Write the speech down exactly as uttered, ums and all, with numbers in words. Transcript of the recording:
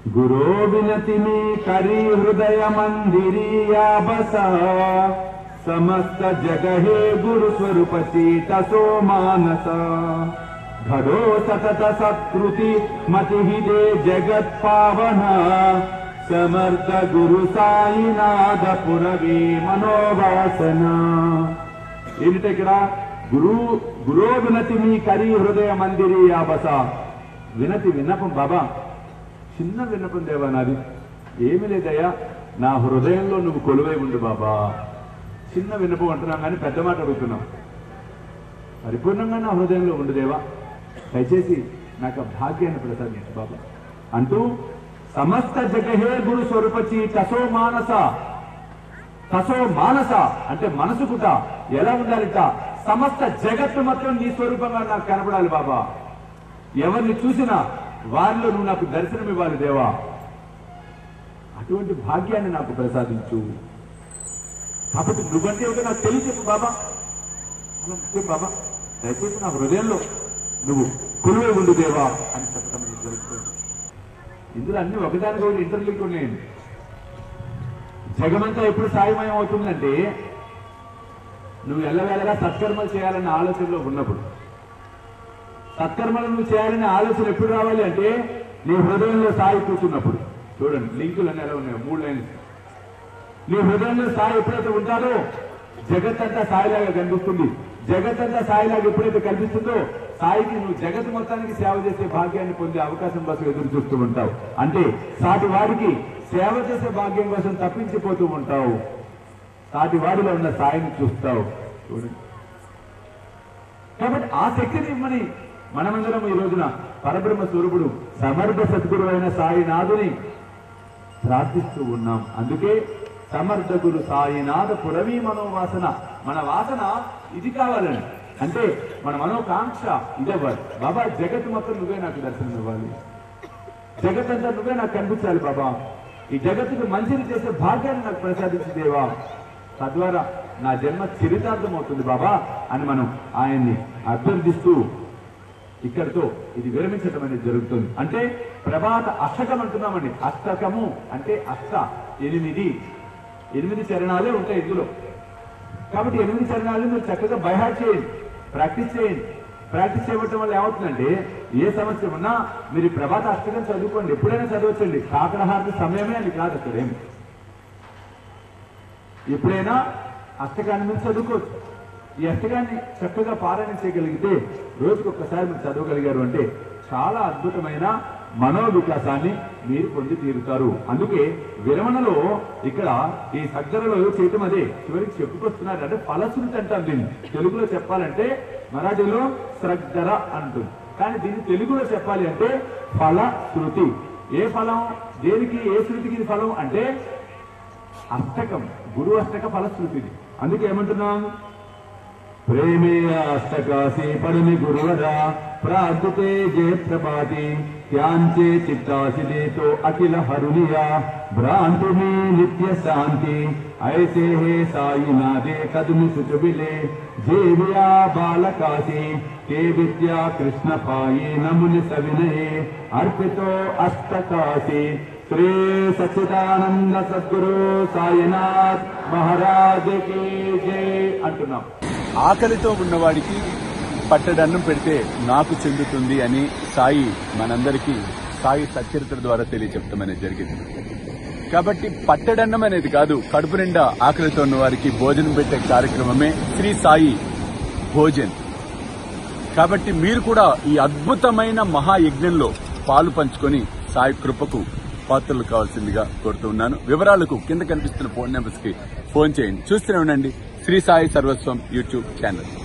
गुरो विनति में करी हृदय मंदिरिया बसा समस्त जगहे गुरु स्वरूप चेतसो मानस घड़ो सतत सत्कृति मति दे जगत पावना समर्थ गुरु साईनाथ पुरवी मनोवासना ఏంటంటే ఇక్కడ గురు గురో వినతి మీ కరి హృదయ మందిరి యాబస వినతి విన్నపం బాబా చిన్న విన్నపం దేవా నాది ఏమీ లేదయ్యా నా హృదయంలో నువ్వు కొలువై ఉండు బాబా చిన్న విన్నపం అంటున్నాం కానీ పెద్ద మాట అడుగుతున్నాం పరిపూర్ణంగా నా హృదయంలో ఉండు దేవా దయచేసి నాకు ఆ భాగ్యాన్ని ప్రసాదించు బాబా అంటూ సమస్త జగహే గురు స్వరూపచి తసో మానస తసో మానస అంటే మనసుకుట ఎలా ఉండాలిట సమస్త జగత్తు మొత్తం నీ స్వరూపంగా నాకు కనపడాలి బాబా ఎవరిని చూసినా వారిలో నువ్వు నాకు దర్శనం ఇవ్వాలి దేవా అటువంటి భాగ్యాన్ని నాకు ప్రసాదించు కాబట్టి నువ్వంటే ఏమిటో నాకు తెలియచెప్పు బాబా చెప్పు బాబా దయచేసి నా హృదయంలో నువ్వు కొలువై ఉండు దేవా అని చెప్పడం జరుగుతుంది ఇందులో అన్ని ఒకదానికి ఒకటి ఇంటర్వ్యూకి ఉన్నాయండి జగమంతా ఎప్పుడు సాయమయం అవుతుందంటే నువ్వు ఎల్లవేళగా సత్కర్మలు చేయాలన్న ఆలోచనలో ఉన్నప్పుడు సత్కర్మలు నువ్వు చేయాలనే ఆలోచన ఎప్పుడు రావాలి అంటే నీ హృదయంలో సాయి కూర్చున్నప్పుడు చూడండి లింకులు అన్నీ ఎలా ఉన్నాయి మూడు లైన్స్ నీ హృదయంలో సాయి ఎప్పుడైతే ఉంటాడో జగత్ అంతా సాయిలాగా కనిపిస్తుంది జగత్ అంతా సాయిలాగా ఎప్పుడైతే కనిపిస్తుందో సాయికి నువ్వు జగత్ మొత్తానికి సేవ చేసే భాగ్యాన్ని పొందే అవకాశం కోసం ఎదురు చూస్తూ ఉంటావు అంటే సాటి వాడికి సేవ చేసే భాగ్యం కోసం తప్పించిపోతూ ఉంటావు సాటి వాడిలో ఉన్న సాయిని చూస్తావు చూడండి కాబట్టి ఆ శక్తిని ఇమ్మని మనమందరం ఈ రోజున పరబ్రహ్మ స్వరూపుడు సమర్థ సద్గురు అయిన సాయినాథుని ప్రార్థిస్తూ ఉన్నాం అందుకే సమర్థ గురు సాయినాథ పురవీ మనోవాసన మన వాసన ఇది కావాలని అంటే మన మనోకాంక్ష ఇదవ్వాలి బాబా జగత్ మొత్తం నువ్వే నాకు దర్శనం ఇవ్వాలి జగత్ అంతా నువ్వే నాకు కనిపించాలి బాబా ఈ జగత్తుకు మంచిని చేసే భాగ్యాన్ని నాకు ప్రసాదించేదేవా తద్వారా నా జన్మ చరితార్థం అవుతుంది బాబా అని మనం ఆయన్ని అభ్యర్థిస్తూ ఇక్కడితో ఇది విరమించడం అనేది జరుగుతుంది అంటే ప్రభాత అష్టకం అంటున్నామండి అష్టకము అంటే అష్ట ఎనిమిది ఎనిమిది చరణాలే ఉంటాయి ఇందులో కాబట్టి ఎనిమిది చరణాలు మీరు చక్కగా బైహార్ట్ చేయండి ప్రాక్టీస్ చేయండి ప్రాక్టీస్ చేయడం వల్ల ఏమవుతుందంటే ఏ సమస్య ఉన్నా మీరు ప్రభాత అష్టకం చదువుకోండి ఎప్పుడైనా చదవచ్చండి కాకరహారతి సమయమే అని కాదు అక్కడ ఏమి ఎప్పుడైనా అష్టకాన్ని మీరు చదువుకోవచ్చు ఈ అష్టకాన్ని చక్కగా పారాయణ చేయగలిగితే రోజుకు ఒక్కసారి మీరు చదవగలిగారు అంటే చాలా అద్భుతమైన మనోవికాసాన్ని మీరు పొంది తీరుతారు అందుకే విరమణలో ఇక్కడ ఈ సజ్జరలో చేయటం అదే చివరికి చెప్పుకొస్తున్నారు అంటే ఫలశ్రుతి అంటాం దీన్ని తెలుగులో చెప్పాలంటే మరాఠీలో శ్రద్ధర అంటుంది కానీ దీన్ని తెలుగులో చెప్పాలి అంటే ఫలశ్రుతి ఏ ఫలం దేనికి ఏ శృతికి ఫలం అంటే అష్టకం గురు అష్టక ఫలశ్రుతిది అందుకే ఏమంటున్నాం ప్రేమే అష్టకాసి పడిమి గురువరా ప్రార్థితే జే ప్రపాతి త్యాంచే చిత్తాసి తో అఖిల హరునియా భ్రాంతి మీ నిత్య శాంతి ఐసే హే సాయినాథే కదుమి సుచుబిలే జేవియా బాలకాసి తే విద్యా కృష్ణ పాయి నముని సవినయే అర్పితో అష్టకాసి శ్రీ సచ్చిదానంద సద్గురు సాయినాథ్ మహారాజ్ కి జై అంటున్నాం ఆకలితో ఉన్నవాడికి పట్టడన్నం పెడితే నాకు చెందుతుంది అని సాయి మనందరికీ సాయి సచ్చరిత్ర ద్వారా తెలియచెప్పడం అనేది జరిగింది కాబట్టి పట్టడన్నం అనేది కాదు కడుపు నిండా ఆకలితో ఉన్న వారికి భోజనం పెట్టే కార్యక్రమమే శ్రీ సాయి భోజన్ కాబట్టి మీరు కూడా ఈ అద్భుతమైన మహాయజ్ఞంలో పాలు పంచుకొని సాయి కృపకు పాత్రలు కావాల్సిందిగా కోరుతున్నాను వివరాలకు కింద కనిపిస్తున్న ఫోన్ నెంబర్స్ కి ఫోన్ చేయండి చూస్తూనే ఉండండి శ్రీ సాయి సర్వస్వం యూట్యూబ్ ఛానల్